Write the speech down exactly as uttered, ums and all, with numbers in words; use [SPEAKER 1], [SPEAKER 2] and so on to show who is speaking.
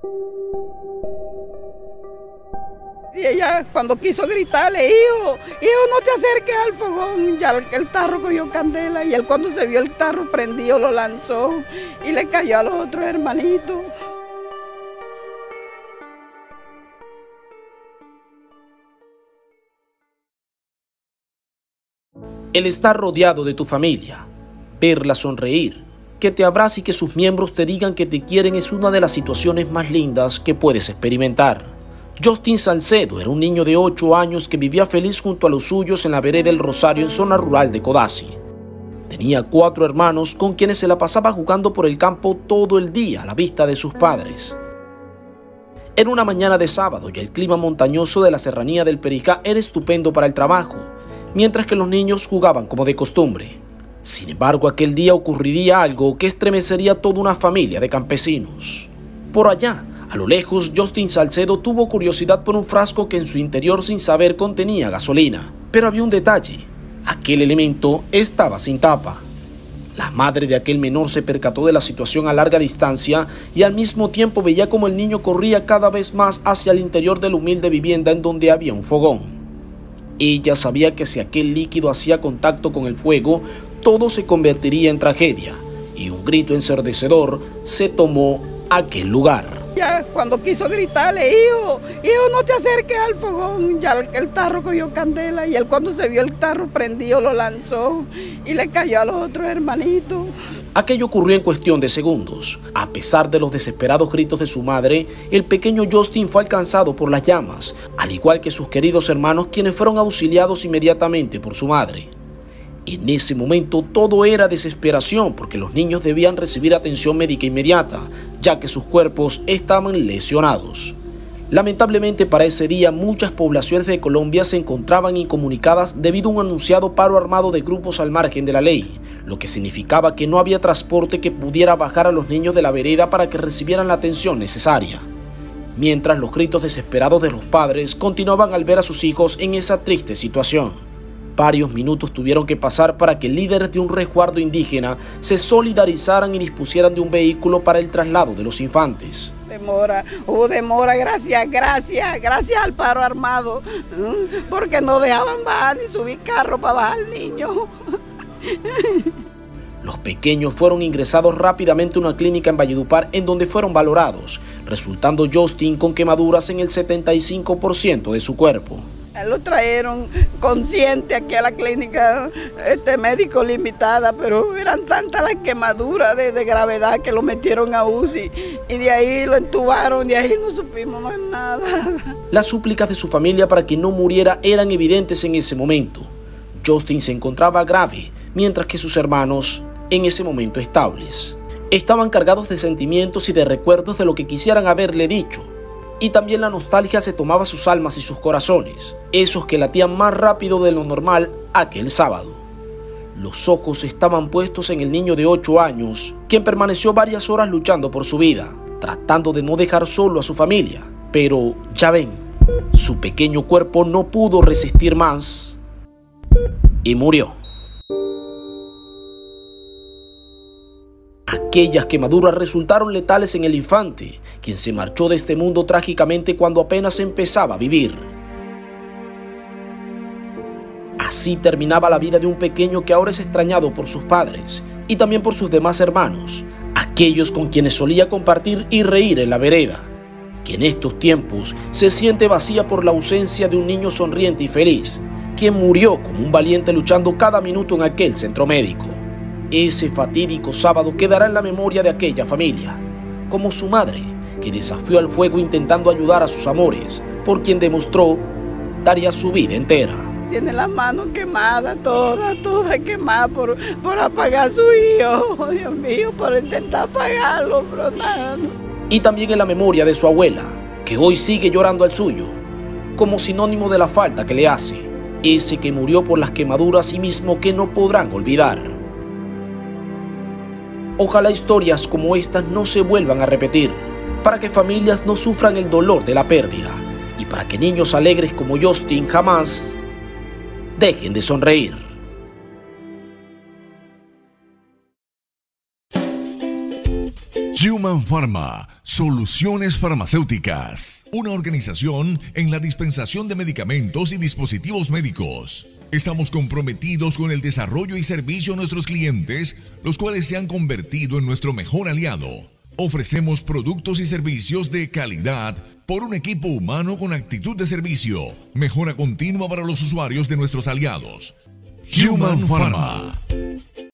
[SPEAKER 1] Y ella cuando quiso gritarle, hijo, hijo, no te acerques al fogón, ya el, el tarro cogió candela y él cuando se vio el tarro prendido lo lanzó y le cayó a los otros hermanitos.
[SPEAKER 2] El estar rodeado de tu familia, verla sonreír, que te abrace y que sus miembros te digan que te quieren es una de las situaciones más lindas que puedes experimentar. Justin Salcedo era un niño de ocho años que vivía feliz junto a los suyos en la vereda del Rosario en zona rural de Codazzi. Tenía cuatro hermanos con quienes se la pasaba jugando por el campo todo el día a la vista de sus padres. Era una mañana de sábado y el clima montañoso de la serranía del Perijá era estupendo para el trabajo, mientras que los niños jugaban como de costumbre. Sin embargo, aquel día ocurriría algo que estremecería toda una familia de campesinos. Por allá, a lo lejos, Justin Salcedo tuvo curiosidad por un frasco que en su interior sin saber contenía gasolina. Pero había un detalle, aquel elemento estaba sin tapa. La madre de aquel menor se percató de la situación a larga distancia y al mismo tiempo veía como el niño corría cada vez más hacia el interior de la humilde vivienda en donde había un fogón. Ella sabía que si aquel líquido hacía contacto con el fuego, todo se convertiría en tragedia, y un grito ensordecedor se tomó aquel lugar.
[SPEAKER 1] Ya cuando quiso gritarle, hijo, hijo, no te acerques al fogón, ya el, el tarro cogió candela y él cuando se vio el tarro prendido lo lanzó y le cayó a los otros hermanitos.
[SPEAKER 2] Aquello ocurrió en cuestión de segundos. A pesar de los desesperados gritos de su madre, el pequeño Justin fue alcanzado por las llamas, al igual que sus queridos hermanos, quienes fueron auxiliados inmediatamente por su madre. En ese momento todo era desesperación porque los niños debían recibir atención médica inmediata, ya que sus cuerpos estaban lesionados. Lamentablemente para ese día muchas poblaciones de Colombia se encontraban incomunicadas debido a un anunciado paro armado de grupos al margen de la ley, lo que significaba que no había transporte que pudiera bajar a los niños de la vereda para que recibieran la atención necesaria. Mientras los gritos desesperados de los padres continuaban al ver a sus hijos en esa triste situación. Varios minutos tuvieron que pasar para que líderes de un resguardo indígena se solidarizaran y dispusieran de un vehículo para el traslado de los infantes.
[SPEAKER 1] Demora, hubo demora, gracias, gracias, gracias al paro armado, porque no dejaban bajar ni subir carro para bajar al niño.
[SPEAKER 2] Los pequeños fueron ingresados rápidamente a una clínica en Valledupar en donde fueron valorados, resultando Justin con quemaduras en el setenta y cinco por ciento de su cuerpo.
[SPEAKER 1] Lo trajeron consciente aquí a la clínica este, médico limitada, pero eran tantas las quemaduras de, de gravedad que lo metieron a U C I y de ahí lo entubaron, de ahí no supimos más nada.
[SPEAKER 2] Las súplicas de su familia para que no muriera eran evidentes en ese momento. Justin se encontraba grave, mientras que sus hermanos, en ese momento estables, estaban cargados de sentimientos y de recuerdos de lo que quisieran haberle dicho. Y también la nostalgia se tomaba sus almas y sus corazones, esos que latían más rápido de lo normal aquel sábado. Los ojos estaban puestos en el niño de ocho años, quien permaneció varias horas luchando por su vida, tratando de no dejar solo a su familia. Pero, ya ven, su pequeño cuerpo no pudo resistir más y murió. Aquellas quemaduras resultaron letales en el infante, quien se marchó de este mundo trágicamente cuando apenas empezaba a vivir. Así terminaba la vida de un pequeño que ahora es extrañado por sus padres y también por sus demás hermanos, aquellos con quienes solía compartir y reír en la vereda, que en estos tiempos se siente vacía por la ausencia de un niño sonriente y feliz, quien murió como un valiente luchando cada minuto en aquel centro médico. Ese fatídico sábado quedará en la memoria de aquella familia, como su madre, que desafió al fuego intentando ayudar a sus amores, por quien demostró daría su vida entera.
[SPEAKER 1] Tiene las manos quemadas, todas, todas quemadas por, por apagar a su hijo, Dios mío, por intentar apagarlo, pero nada.
[SPEAKER 2] Y también en la memoria de su abuela, que hoy sigue llorando al suyo, como sinónimo de la falta que le hace, ese que murió por las quemaduras y mismo que no podrán olvidar. Ojalá historias como estas no se vuelvan a repetir, para que familias no sufran el dolor de la pérdida y para que niños alegres como Justin jamás dejen de sonreír.
[SPEAKER 3] Human Pharma, Soluciones Farmacéuticas, una organización en la dispensación de medicamentos y dispositivos médicos. Estamos comprometidos con el desarrollo y servicio a nuestros clientes, los cuales se han convertido en nuestro mejor aliado. Ofrecemos productos y servicios de calidad por un equipo humano con actitud de servicio. Mejora continua para los usuarios de nuestros aliados. Human Pharma.